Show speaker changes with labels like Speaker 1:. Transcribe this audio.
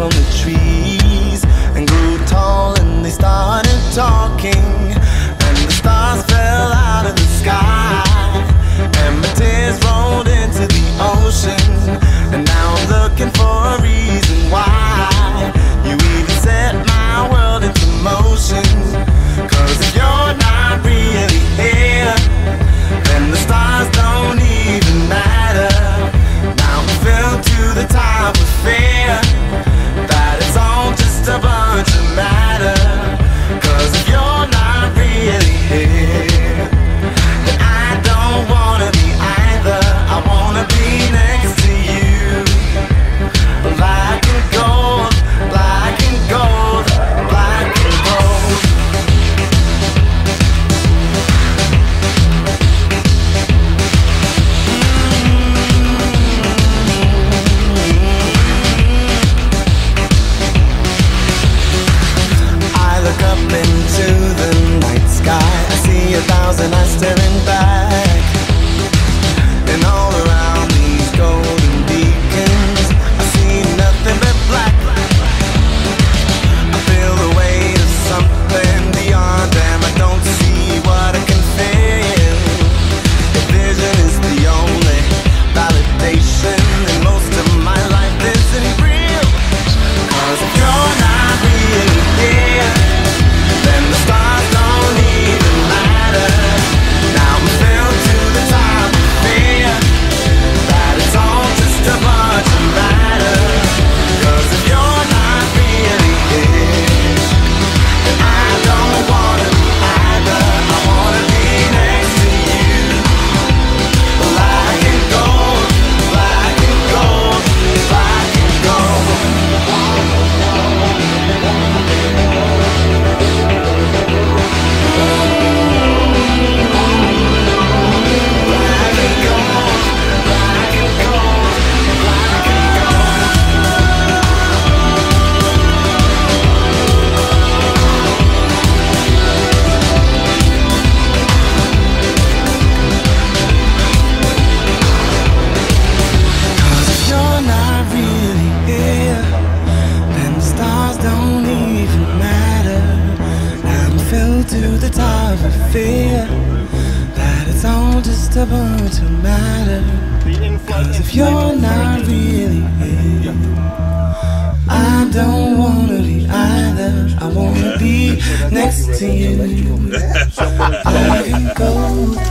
Speaker 1: from the trees and grew tall, and they started talking, and the stars fell out of the sky, and my tears rolled into the ocean. And now I'm looking for a reason why you even set my world into motion. 'Cause if you're not really here, then the stars don't even matter. Now I'm filled to the top with fear that it's all just a bunch of matter. 'Cause if you're not really here, then I don't wanna be either. I wanna be next to you. Black and gold, black and gold, black and gold. I look up into the night sky, I see 1,000 eyes staring back, and all around these golden beacons I see nothing but black. I feel the weight of something beyond them. I don't see what I can feel. If vision is the only validation, then most of my life isn't real. 'Cause if you're not really here, then the stars don't even matter. Now I'm filled to the top of fear that it's all just a bunch of matter. 'Cause if you're not really here, then I don't wanna be either. I wanna be next to you. Black and gold, black and gold, black and gold. You're not really here, then the stars don't even matter. I'm filled to the top of fear that it's all just a bunch of matter. 'Cause if you're not really here, I don't wanna be either. I wanna be next to you. I can go